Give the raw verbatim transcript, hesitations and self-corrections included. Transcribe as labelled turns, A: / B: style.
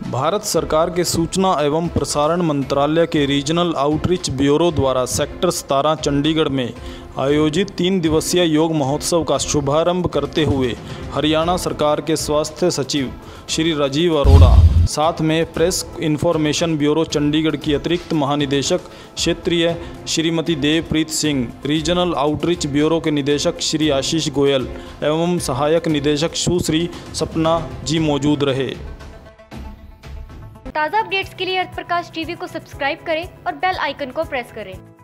A: भारत सरकार के सूचना एवं प्रसारण मंत्रालय के रीजनल आउटरीच ब्यूरो द्वारा सेक्टर सतारह चंडीगढ़ में आयोजित तीन दिवसीय योग महोत्सव का शुभारंभ करते हुए हरियाणा सरकार के स्वास्थ्य सचिव श्री राजीव अरोड़ा, साथ में प्रेस इन्फॉर्मेशन ब्यूरो चंडीगढ़ की अतिरिक्त महानिदेशक क्षेत्रीय Shrimati Devpreet Singh, regional outreach bureau के निदेशक श्री आशीष गोयल एवं सहायक निदेशक सुश्री सपना जी मौजूद रहे।
B: ताज़ा अपडेट्स के लिए अर्थ प्रकाश टीवी को सब्सक्राइब करें और बेल आइकन को प्रेस करें।